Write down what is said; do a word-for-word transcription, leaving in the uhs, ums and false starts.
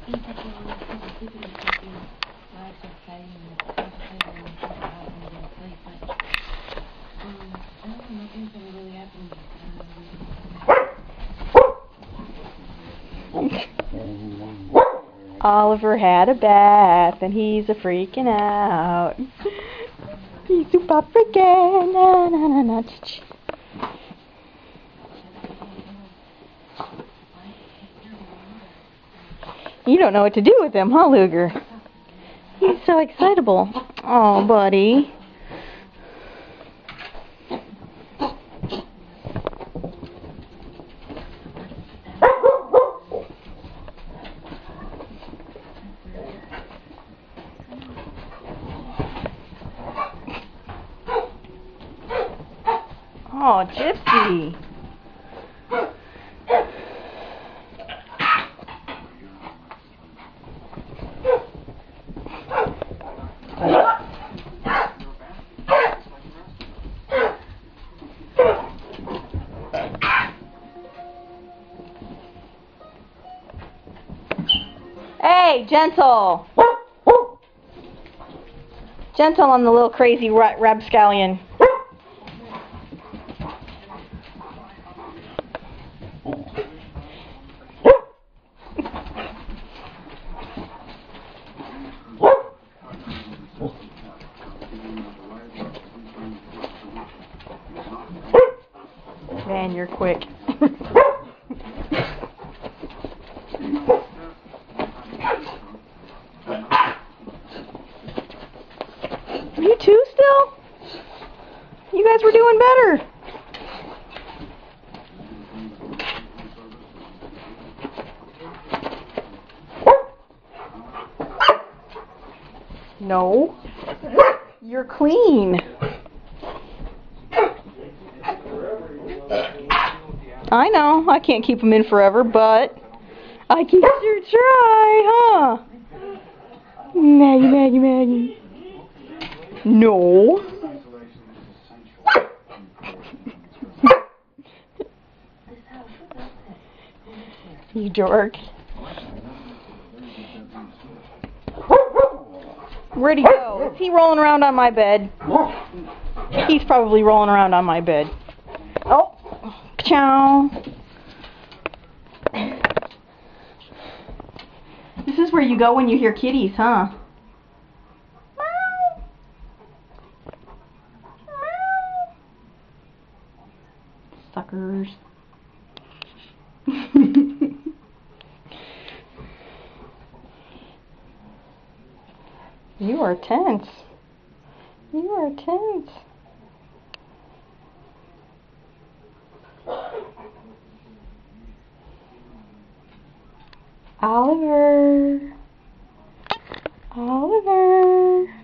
Oliver had a bath and he's a freaking out. He's super freaking. Na, na, na, na. You don't know what to do with him, huh, Luger? He's so excitable. Oh, buddy. Oh, Gypsy. Hey, gentle. Gentle on the little crazy rapscallion. Man, you're quick. You two still? You guys were doing better. No. You're clean. I know, I can't keep them in forever, but I can sure try, huh? Maggie, Maggie, Maggie. No. You dork. Where'd he go? Is he rolling around on my bed? He's probably rolling around on my bed. Oh. Ciao. This is where you go when you hear kitties, huh? Meow. Meow. Suckers. You are tense. You are tense. Oliver. Oliver.